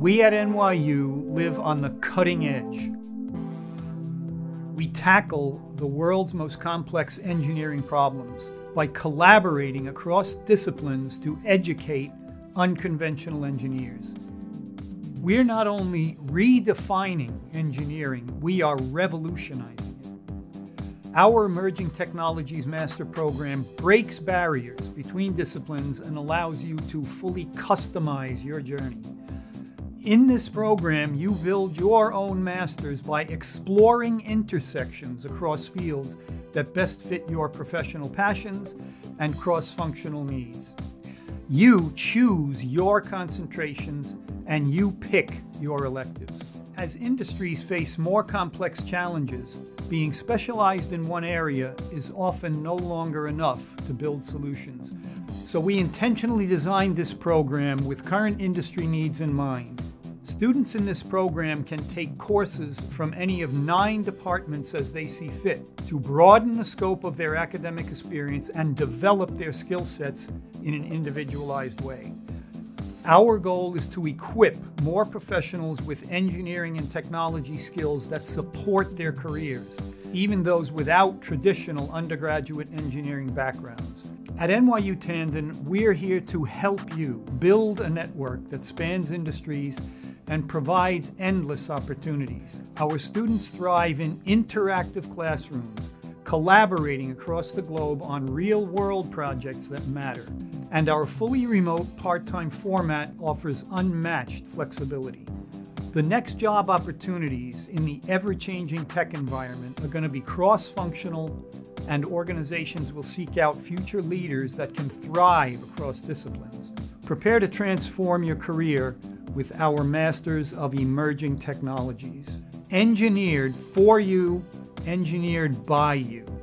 We at NYU live on the cutting edge. We tackle the world's most complex engineering problems by collaborating across disciplines to educate unconventional engineers. We're not only redefining engineering, we are revolutionizing it. Our Emerging Technologies Master Program breaks barriers between disciplines and allows you to fully customize your journey. In this program, you build your own masters by exploring intersections across fields that best fit your professional passions and cross-functional needs. You choose your concentrations and you pick your electives. As industries face more complex challenges, being specialized in one area is often no longer enough to build solutions. So we intentionally designed this program with current industry needs in mind. Students in this program can take courses from any of 9 departments as they see fit to broaden the scope of their academic experience and develop their skill sets in an individualized way. Our goal is to equip more professionals with engineering and technology skills that support their careers, even those without traditional undergraduate engineering backgrounds. At NYU Tandon, we're here to help you build a network that spans industries and provides endless opportunities. Our students thrive in interactive classrooms, collaborating across the globe on real-world projects that matter. And our fully remote part-time format offers unmatched flexibility. The next job opportunities in the ever-changing tech environment are going to be cross-functional, and organizations will seek out future leaders that can thrive across disciplines. Prepare to transform your career with our Masters of Emerging Technologies. Engineered for you, engineered by you.